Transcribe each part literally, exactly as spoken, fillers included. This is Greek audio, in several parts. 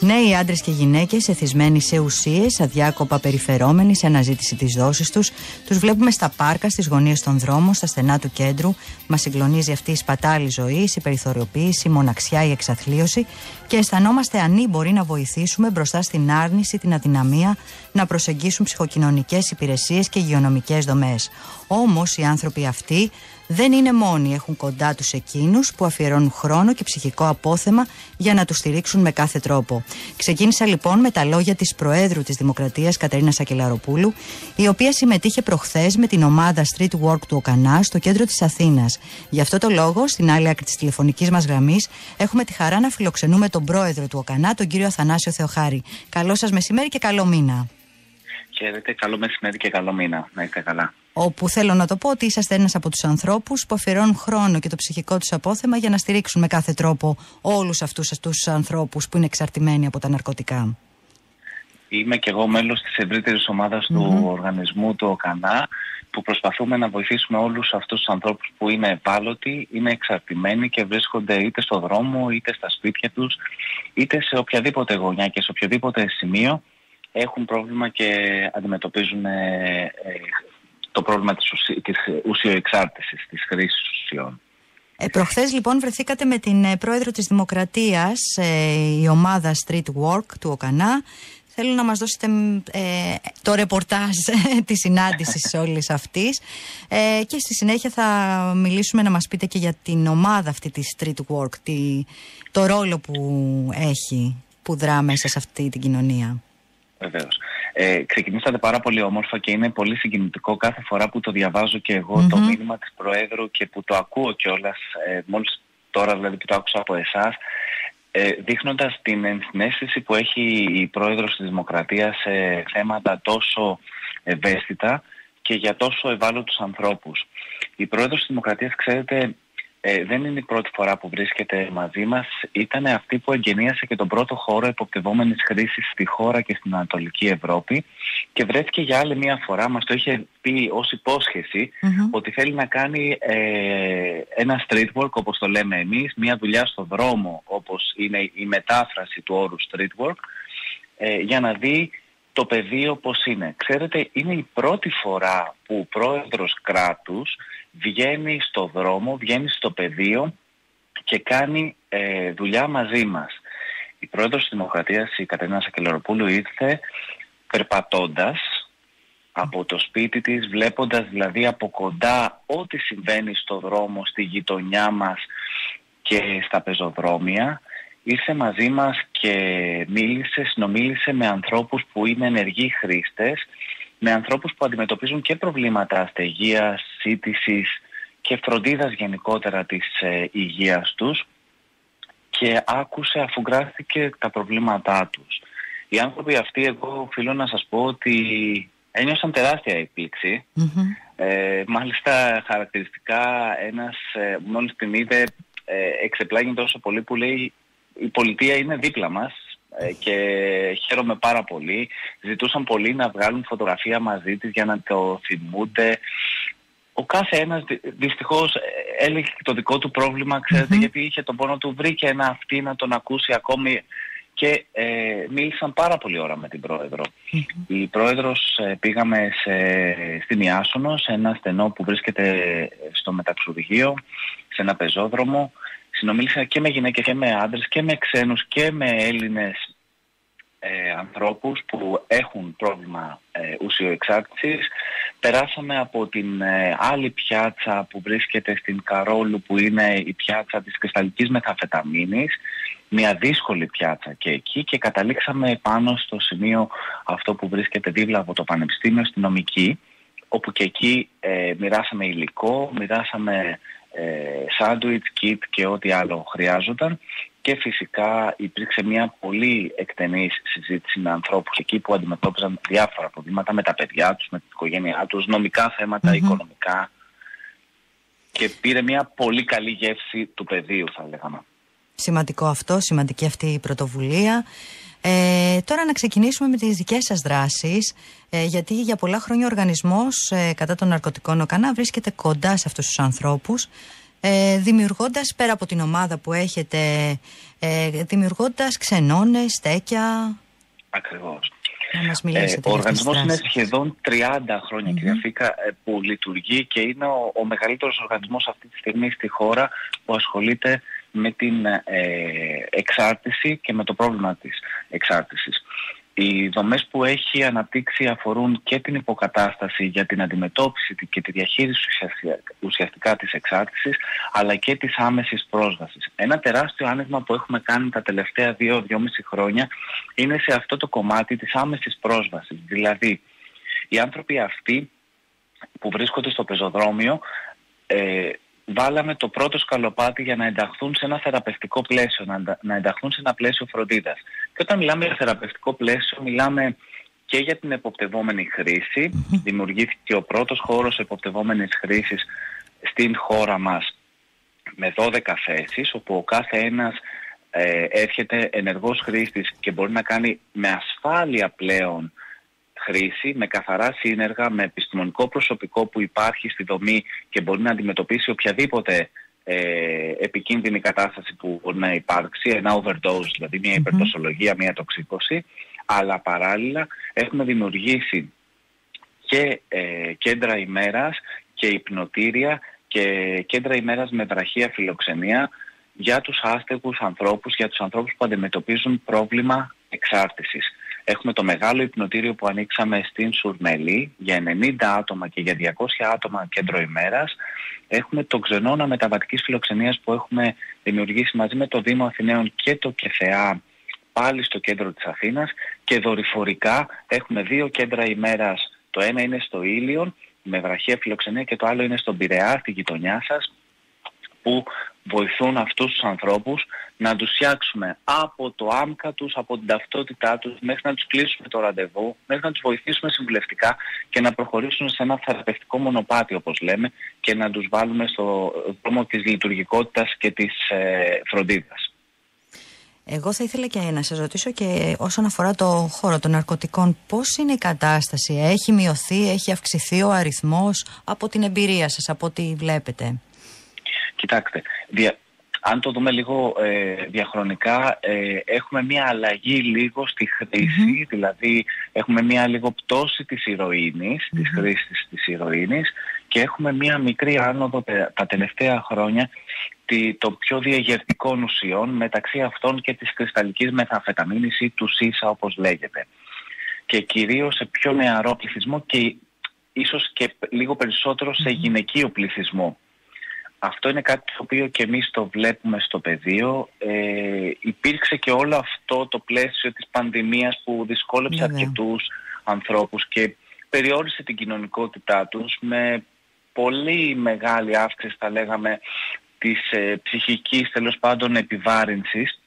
Νέοι άντρες και γυναίκες εθισμένοι σε ουσίες, αδιάκοπα περιφερόμενοι σε αναζήτηση της δόσης τους. Τους βλέπουμε στα πάρκα, στις γωνίες των δρόμων, στα στενά του κέντρου. Μας συγκλονίζει αυτή η σπατάλη ζωής, η περιθωριοποίηση, η μοναξιά, η εξαθλίωση και αισθανόμαστε ανήμποροι να βοηθήσουμε μπροστά στην άρνηση, την αδυναμία να προσεγγίσουν ψυχοκοινωνικές υπηρεσίες και υγειονομικές δομές. Όμως οι άνθρωποι αυτοί δεν είναι μόνοι, έχουν κοντά τους εκείνους που αφιερώνουν χρόνο και ψυχικό απόθεμα για να τους στηρίξουν με κάθε τρόπο. Ξεκίνησα λοιπόν με τα λόγια της Προέδρου της Δημοκρατίας Κατερίνας Σακελαροπούλου, η οποία συμμετείχε προχθές με την ομάδα Street Work του ΟΚΑΝΑ στο κέντρο της Αθήνας. Γι' αυτό το λόγο, στην άλλη άκρη της τηλεφωνικής μας γραμμής, έχουμε τη χαρά να φιλοξενούμε τον Πρόεδρο του ΟΚΑΝΑ, τον κύριο Αθανάσιο Θεοχάρη. Καλό σας μεσημέρι και καλό μήνα. Χαίρετε, καλό μεσημέρι και καλό μήνα. Να είστε καλά. Όπου θέλω να το πω ότι είσαστε ένας από τους ανθρώπους που αφιερώνουν χρόνο και το ψυχικό τους απόθεμα για να στηρίξουν με κάθε τρόπο όλους αυτούς τους ανθρώπους που είναι εξαρτημένοι από τα ναρκωτικά. Είμαι και εγώ μέλος της ευρύτερης ομάδας mm-hmm. του οργανισμού του ΟΚΑΝΑ, που προσπαθούμε να βοηθήσουμε όλους αυτούς τους ανθρώπους που είναι ευάλωτοι, είναι εξαρτημένοι και βρίσκονται είτε στο δρόμο είτε στα σπίτια τους, είτε σε οποιαδήποτε γωνιά και σε οποιοδήποτε σημείο έχουν πρόβλημα και αντιμετωπίζουν ε, ε, το πρόβλημα της, ουσι... της ουσιοεξάρτησης, της χρήσης ουσιών. Ε, προχθές λοιπόν βρεθήκατε με την ε, Πρόεδρο της Δημοκρατίας, ε, η ομάδα Street Work του ΟΚΑΝΑ. Θέλω να μας δώσετε ε, το ρεπορτάζ ε, της συνάντησης όλης αυτής ε, και στη συνέχεια θα μιλήσουμε να μας πείτε και για την ομάδα αυτή της Street Work, τη, το ρόλο που έχει, που δρά μέσα σε αυτή την κοινωνία. Βεβαίως. Ε, ξεκινήσατε πάρα πολύ όμορφα και είναι πολύ συγκινητικό κάθε φορά που το διαβάζω και εγώ mm-hmm. το μήνυμα της Προέδρου και που το ακούω κιόλας, ε, μόλις τώρα δηλαδή που το άκουσα από εσάς, ε, δείχνοντας την ενσυναίσθηση που έχει η Πρόεδρος της Δημοκρατίας σε θέματα τόσο ευαίσθητα και για τόσο ευάλωτους ανθρώπους. Η Πρόεδρος της Δημοκρατίας, ξέρετε, Ε, δεν είναι η πρώτη φορά που βρίσκεται μαζί μας. Ήταν αυτή που εγκαινίασε και τον πρώτο χώρο υποπτευόμενης χρήσης στη χώρα και στην Ανατολική Ευρώπη και βρέθηκε για άλλη μια φορά, μας το είχε πει ως υπόσχεση mm-hmm. ότι θέλει να κάνει ε, ένα street work, όπως το λέμε εμείς, μια δουλειά στο δρόμο, όπως είναι η μετάφραση του όρου street work, ε, για να δει το πεδίο πώς είναι. Ξέρετε, είναι η πρώτη φορά που ο πρόεδρος κράτους βγαίνει στο δρόμο, βγαίνει στο πεδίο και κάνει ε, δουλειά μαζί μας. Η πρόεδρος της Δημοκρατίας, η Κατερίνα Σακελαροπούλου, ήρθε περπατώντας από το σπίτι της, βλέποντας δηλαδή από κοντά ό,τι συμβαίνει στο δρόμο, στη γειτονιά μας και στα πεζοδρόμια. Ήρθε μαζί μας και μίλησε, συνομίλησε με ανθρώπους που είναι ενεργοί χρήστες, με ανθρώπους που αντιμετωπίζουν και προβλήματα αστεγίας, σύντησης και φροντίδας γενικότερα της ε, υγείας τους και άκουσε, αφουγκράστηκε τα προβλήματά τους. Οι άνθρωποι αυτοί, εγώ οφείλω να σας πω ότι ένιωσαν τεράστια έκπληξη. Mm-hmm. Ε, μάλιστα χαρακτηριστικά ένας ε, μόλις την είδε ε, εξεπλάγει τόσο πολύ που λέει η πολιτεία είναι δίπλα μας και χαίρομαι πάρα πολύ. Ζητούσαν πολύ να βγάλουν φωτογραφία μαζί της για να το θυμούνται. Ο κάθε ένας δυστυχώς έλεγε το δικό του πρόβλημα, ξέρετε, mm-hmm. γιατί είχε τον πόνο του, βρήκε ένα αυτή να τον ακούσει ακόμη και ε, μίλησαν πάρα πολύ ώρα με την Πρόεδρο. Mm-hmm. Η Πρόεδρος ε, πήγαμε σε, στην Ιάσονο, σε ένα στενό που βρίσκεται στο μεταξουργείο, σε ένα πεζόδρομο. Συνομίλησα και με γυναίκες και με άντρες και με ξένους και με Έλληνες ε, ανθρώπους που έχουν πρόβλημα ε, ουσιοεξάρτησης. Περάσαμε από την ε, άλλη πιάτσα που βρίσκεται στην Καρόλου, που είναι η πιάτσα της κρυσταλλικής μεθαμφεταμίνης, μια δύσκολη πιάτσα και εκεί, και καταλήξαμε πάνω στο σημείο αυτό που βρίσκεται δίπλα από το Πανεπιστήμιο, στη Νομική, όπου και εκεί ε, μοιράσαμε υλικό, μοιράσαμε σάντουιτς, κιτ και ό,τι άλλο χρειάζονταν και φυσικά υπήρξε μια πολύ εκτενής συζήτηση με ανθρώπους εκεί που αντιμετώπιζαν διάφορα προβλήματα με τα παιδιά τους, με την οικογένειά τους, νομικά θέματα, mm-hmm. οικονομικά, και πήρε μια πολύ καλή γεύση του πεδίου, θα λέγαμε. Σημαντικό αυτό, σημαντική αυτή η πρωτοβουλία. Ε, τώρα να ξεκινήσουμε με τις δικές σας δράσεις, ε, γιατί για πολλά χρόνια ο οργανισμός ε, κατά των ναρκωτικών ΟΚΑΝΑ βρίσκεται κοντά σε αυτούς τους ανθρώπους. ε, δημιουργώντας, πέρα από την ομάδα που έχετε, ε, δημιουργώντας ξενώνες, στέκια. Ακριβώς. Ε, ο οργανισμός είναι σχεδόν τριάντα χρόνια, mm-hmm. κυρία Φίκα, που λειτουργεί και είναι ο, ο μεγαλύτερος οργανισμός αυτή τη στιγμή στη χώρα που ασχολείται με την ε, εξάρτηση και με το πρόβλημα της εξάρτησης. Οι δομές που έχει αναπτύξει αφορούν και την υποκατάσταση για την αντιμετώπιση και τη διαχείριση ουσιαστικά της εξάρτησης, αλλά και της άμεσης πρόσβασης. Ένα τεράστιο άνοιγμα που έχουμε κάνει τα τελευταία δύο με δυόμισι χρόνια είναι σε αυτό το κομμάτι της άμεσης πρόσβασης. Δηλαδή, οι άνθρωποι αυτοί που βρίσκονται στο πεζοδρόμιο, ε, βάλαμε το πρώτο σκαλοπάτι για να ενταχθούν σε ένα θεραπευτικό πλαίσιο, να, να ενταχθούν σε ένα πλαίσιο φροντίδας. Και όταν μιλάμε για θεραπευτικό πλαίσιο, μιλάμε και για την εποπτευόμενη χρήση. Mm-hmm. Δημιουργήθηκε ο πρώτος χώρος εποπτευόμενης χρήσης στην χώρα μας με δώδεκα θέσεις, όπου ο κάθε ένας ε, έρχεται ενεργός χρήστης και μπορεί να κάνει με ασφάλεια πλέον χρήση, με καθαρά σύνεργα, με επιστημονικό προσωπικό που υπάρχει στη δομή και μπορεί να αντιμετωπίσει οποιαδήποτε ε, επικίνδυνη κατάσταση που μπορεί να υπάρξει, ένα overdose, δηλαδή μια υπερτοσολογία, μια τοξίκωση, αλλά παράλληλα έχουμε δημιουργήσει και ε, κέντρα ημέρας και υπνοτήρια και κέντρα ημέρας με βραχία φιλοξενία για τους άστεγους ανθρώπους, για τους ανθρώπους που αντιμετωπίζουν πρόβλημα εξάρτησης. Έχουμε το μεγάλο υπνοτήριο που ανοίξαμε στην Σουρμελή για ενενήντα άτομα και για διακόσια άτομα κέντρο ημέρας. Έχουμε το ξενώνα μεταβατικής φιλοξενίας που έχουμε δημιουργήσει μαζί με το Δήμο Αθηναίων και το ΚΕΘΕΑ πάλι στο κέντρο της Αθήνας, και δορυφορικά έχουμε δύο κέντρα ημέρας. Το ένα είναι στο Ήλιον με βραχία φιλοξενία και το άλλο είναι στον Πειραιά, στη γειτονιά σας, που βοηθούν αυτούς τους ανθρώπους να τους φτιάξουμε από το άμκα τους, από την ταυτότητά τους, μέχρι να τους κλείσουμε το ραντεβού, μέχρι να τους βοηθήσουμε συμβουλευτικά και να προχωρήσουν σε ένα θεραπευτικό μονοπάτι, όπως λέμε, και να τους βάλουμε στο δρόμο της λειτουργικότητας και της ε, φροντίδας. Εγώ θα ήθελα και να σας ρωτήσω και όσον αφορά το χώρο των ναρκωτικών, πώς είναι η κατάσταση, έχει μειωθεί, έχει αυξηθεί ο αριθμός από την εμπειρία σας, από ό,τι βλέπετε? Κοιτάξτε, δια, αν το δούμε λίγο ε, διαχρονικά, ε, έχουμε μια αλλαγή λίγο στη χρήση, mm-hmm. δηλαδή έχουμε μια λίγο πτώση της ηρωίνης, mm-hmm. της χρήσης της ηρωίνης, και έχουμε μια μικρή άνοδο τα τελευταία χρόνια των πιο διαγερτικών ουσιών, μεταξύ αυτών και της κρυσταλλικής μεθαμφεταμίνης ή του ΣΥΣΑ όπως λέγεται. Και κυρίως σε πιο νεαρό πληθυσμό και ίσως και λίγο περισσότερο σε γυναικείο πληθυσμό. Αυτό είναι κάτι το οποίο και εμείς το βλέπουμε στο πεδίο. Ε, υπήρξε και όλο αυτό το πλαίσιο της πανδημίας που δυσκόλεψε yeah, αρκετούς yeah. ανθρώπους και περιόρισε την κοινωνικότητά τους με πολύ μεγάλη αύξηση, θα λέγαμε, της ε, ψυχικής τέλος πάντων επιβάρυνσης,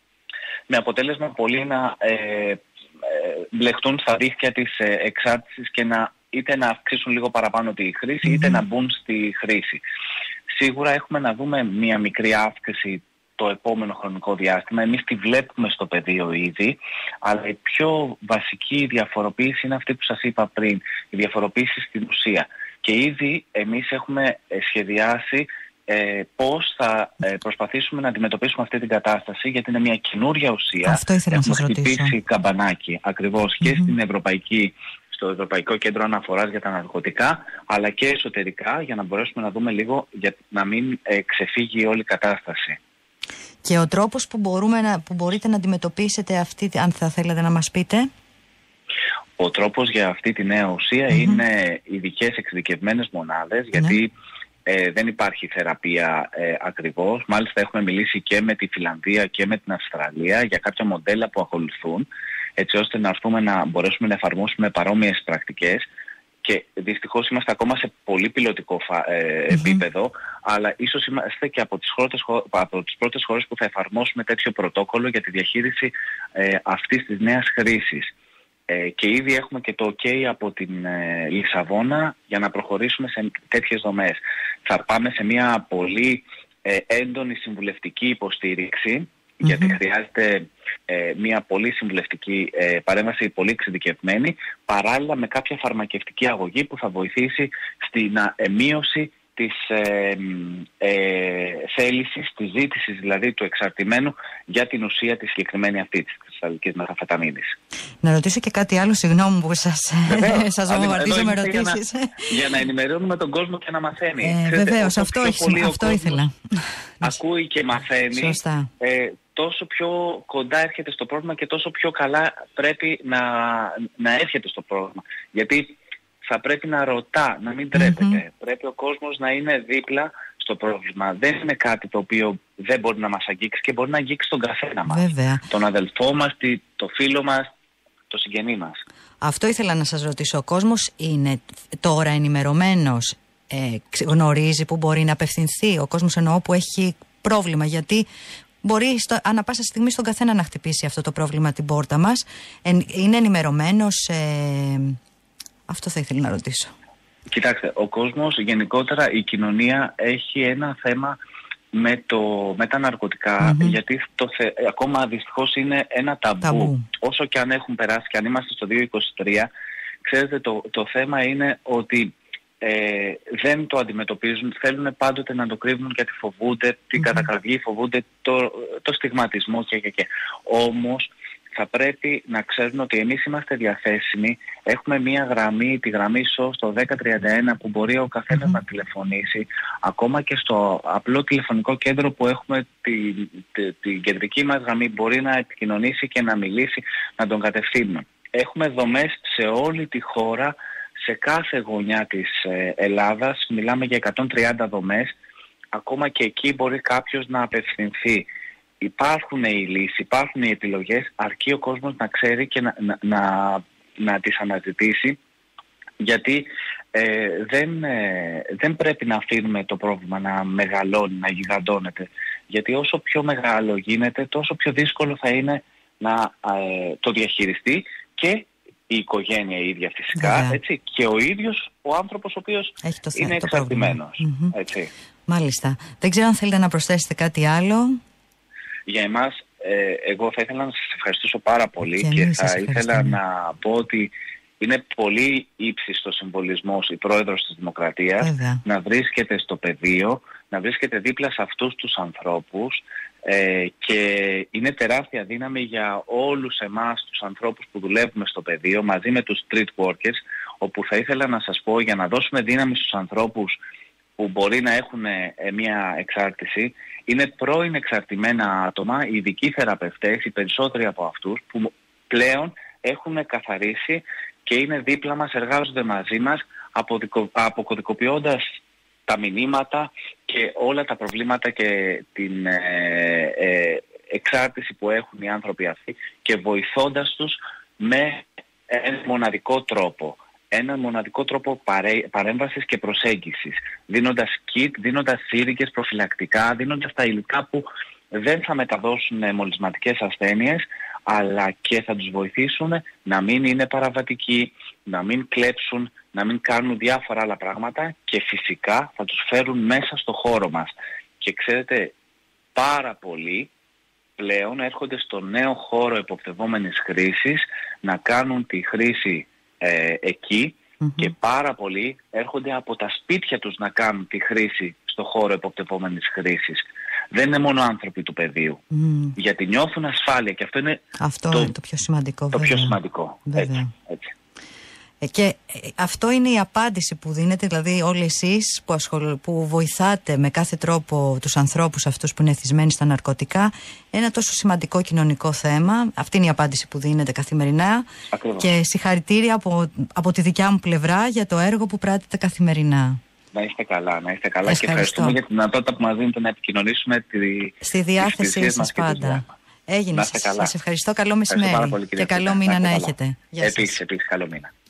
με αποτέλεσμα πολλοί να ε, ε, μπλεχτούν στα δίχτυα της ε, εξάρτησης και να είτε να αυξήσουν λίγο παραπάνω τη χρήση, mm-hmm. είτε να μπουν στη χρήση. Σίγουρα έχουμε να δούμε μία μικρή αύξηση το επόμενο χρονικό διάστημα. Εμείς τη βλέπουμε στο πεδίο ήδη, αλλά η πιο βασική διαφοροποίηση είναι αυτή που σας είπα πριν, η διαφοροποίηση στην ουσία. Και ήδη εμείς έχουμε σχεδιάσει ε, πώς θα ε, προσπαθήσουμε να αντιμετωπίσουμε αυτή την κατάσταση, γιατί είναι μια καινούρια ουσία. Αυτό ήθελα να σας ρωτήσω. Έχουμε χτυπήσει καμπανάκι ακριβώς mm-hmm. και στην Ευρωπαϊκή, στο Ευρωπαϊκό Κέντρο Αναφοράς για τα Ναρκωτικά, αλλά και εσωτερικά, για να μπορέσουμε να δούμε λίγο, για να μην ε, ξεφύγει όλη η κατάσταση. Και ο τρόπος που, μπορούμε να, που μπορείτε να αντιμετωπίσετε αυτή, αν θα θέλετε να μας πείτε? Ο τρόπος για αυτή τη νέα ουσία mm-hmm. είναι ειδικές εξειδικευμένες μονάδες, mm-hmm. γιατί ε, δεν υπάρχει θεραπεία ε, ακριβώς. Μάλιστα έχουμε μιλήσει και με τη Φιλανδία και με την Αυστραλία για κάποια μοντέλα που ακολουθούν, έτσι ώστε να, πούμε, να μπορέσουμε να εφαρμόσουμε παρόμοιες πρακτικές. Και δυστυχώς είμαστε ακόμα σε πολύ πιλωτικό ε, mm-hmm. επίπεδο, αλλά ίσως είμαστε και από τις, χώρες, από τις πρώτες χώρες που θα εφαρμόσουμε τέτοιο πρωτόκολλο για τη διαχείριση ε, αυτής της νέας χρήσης. Ε, και ήδη έχουμε και το OK από την ε, Λισαβόνα για να προχωρήσουμε σε τέτοιες δομές. Θα πάμε σε μια πολύ ε, έντονη συμβουλευτική υποστήριξη, mm-hmm. γιατί χρειάζεται ε, μια πολύ συμβουλευτική ε, παρέμβαση, πολύ εξειδικευμένη, παράλληλα με κάποια φαρμακευτική αγωγή που θα βοηθήσει στην ε, μείωση της ε, ε, θέλησης, της ζήτησης δηλαδή του εξαρτημένου για την ουσία τη συγκεκριμένη αυτή της κρυσταλλικής μεταμφεταμίνης. Να ρωτήσω και κάτι άλλο, συγγνώμη που σας, σας βομβαρδίζω με ερωτήσεις. Για, για να ενημερώνουμε τον κόσμο και να μαθαίνει. Ε, Βεβαίως, αυτό, αυτό ήθελα. Ακούει και μαθαίνει. Σωστά. Ε, τόσο πιο κοντά έρχεται στο πρόβλημα και τόσο πιο καλά πρέπει να, να έρχεται στο πρόβλημα. Γιατί θα πρέπει να ρωτά, να μην τρέπεται. Mm-hmm. Πρέπει ο κόσμος να είναι δίπλα στο πρόβλημα. Δεν είναι κάτι το οποίο δεν μπορεί να μας αγγίξει και μπορεί να αγγίξει τον καθένα μας. Βέβαια. Τον αδελφό μας, το φίλο μας, το συγγενή μας. Αυτό ήθελα να σας ρωτήσω. Ο κόσμος είναι τώρα ενημερωμένος, ε, γνωρίζει που μπορεί να απευθυνθεί. Ο κόσμος εννοώ που έχει πρόβλημα, γιατί μπορεί στο, ανά πάσα στιγμή στον καθένα να χτυπήσει αυτό το πρόβλημα την πόρτα μας. Ε, είναι ενημερωμένος... Ε, αυτό θα ήθελα να ρωτήσω. Κοιτάξτε, ο κόσμος γενικότερα, η κοινωνία έχει ένα θέμα με, το, με τα ναρκωτικά, mm-hmm. γιατί το θε, ακόμα δυστυχώς είναι ένα ταμπού. ταμπού. Όσο και αν έχουν περάσει και αν είμαστε στο δύο χιλιάδες είκοσι τρία, ξέρετε το, το θέμα είναι ότι ε, δεν το αντιμετωπίζουν, θέλουν πάντοτε να το κρύβουν γιατί φοβούνται την mm-hmm. κατακραυγή, φοβούνται το, το στιγματισμό και, και, και. Όμως θα πρέπει να ξέρουν ότι εμείς είμαστε διαθέσιμοι. Έχουμε μία γραμμή, τη γραμμή ες ο στο δέκα τριάντα ένα που μπορεί ο καθένας mm-hmm. να τηλεφωνήσει. Ακόμα και στο απλό τηλεφωνικό κέντρο που έχουμε την τη, τη κεντρική μας γραμμή μπορεί να επικοινωνήσει και να μιλήσει, να τον κατευθύνουν. Έχουμε δομές σε όλη τη χώρα, σε κάθε γωνιά της ε, Ελλάδας. Μιλάμε για εκατόν τριάντα δομές. Ακόμα και εκεί μπορεί κάποιος να απευθυνθεί. Υπάρχουν οι λύσεις, υπάρχουν οι επιλογές, αρκεί ο κόσμος να ξέρει και να, να, να, να τις αναζητήσει, γιατί ε, δεν, ε, δεν πρέπει να αφήνουμε το πρόβλημα να μεγαλώνει, να γιγαντώνεται, γιατί όσο πιο μεγάλο γίνεται, τόσο πιο δύσκολο θα είναι να ε, το διαχειριστεί και η οικογένεια η ίδια φυσικά, yeah. έτσι, και ο ίδιος ο άνθρωπος ο οποίος είναι εξαρτημένος. Mm-hmm. Έτσι. Μάλιστα. Δεν ξέρω αν θέλετε να προσθέσετε κάτι άλλο. Για εμάς, ε, εγώ θα ήθελα να σας ευχαριστήσω πάρα πολύ και, και θα ήθελα να πω ότι είναι πολύ ύψιστος συμβολισμός η πρόεδρος της Δημοκρατίας Βέβαια. να βρίσκεται στο πεδίο, να βρίσκεται δίπλα σε αυτούς τους ανθρώπους ε, και είναι τεράστια δύναμη για όλους εμάς τους ανθρώπους που δουλεύουμε στο πεδίο μαζί με τους street workers, όπου θα ήθελα να σας πω για να δώσουμε δύναμη στους ανθρώπους που μπορεί να έχουν ε, μια εξάρτηση, είναι πρώην εξαρτημένα άτομα, οι ειδικοί θεραπευτές, οι περισσότεροι από αυτούς που πλέον έχουν καθαρίσει και είναι δίπλα μας, εργάζονται μαζί μας, αποδικο, αποκωδικοποιώντας τα μηνύματα και όλα τα προβλήματα και την ε, ε, εξάρτηση που έχουν οι άνθρωποι αυτοί και βοηθώντας τους με ένα μοναδικό τρόπο. Ένα μοναδικό τρόπο παρέ, παρέμβασης και προσέγγισης, δίνοντας kit, δίνοντας σύριγγες προφυλακτικά, δίνοντας τα υλικά που δεν θα μεταδώσουν μολυσματικές ασθένειες, αλλά και θα τους βοηθήσουν να μην είναι παραβατικοί, να μην κλέψουν, να μην κάνουν διάφορα άλλα πράγματα και φυσικά θα τους φέρουν μέσα στο χώρο μας. Και ξέρετε, πάρα πολλοί πλέον έρχονται στο νέο χώρο εποπτευόμενης χρήσης να κάνουν τη χρήση Ε, εκεί mm-hmm. και πάρα πολλοί έρχονται από τα σπίτια τους να κάνουν τη χρήση στο χώρο εποπτευόμενης χρήσης. Δεν είναι μόνο άνθρωποι του πεδίου. Mm. Γιατί νιώθουν ασφάλεια και αυτό είναι αυτό το, είναι το πιο σημαντικό. Το βέβαια. πιο σημαντικό. Έτσι, έτσι. Και αυτό είναι η απάντηση που δίνετε, δηλαδή όλοι εσείς που, ασχολ... που βοηθάτε με κάθε τρόπο τους ανθρώπους αυτούς που είναι εθισμένοι στα ναρκωτικά, ένα τόσο σημαντικό κοινωνικό θέμα. Αυτή είναι η απάντηση που δίνετε καθημερινά. Ακριβώς. Και συγχαρητήρια από, από τη δικιά μου πλευρά για το έργο που πράττετε καθημερινά. Να είστε καλά, να είστε καλά. Ευχαριστώ. Και ευχαριστούμε για τη δυνατότητα που μας δίνετε να επικοινωνήσουμε τη... στη διάθεσή σας πάντα. Έγινε. Σας ευχαριστώ. Καλό μεσημέρι και καλό μήνα να έχετε. Επίσης, επίσης, καλό μήνα.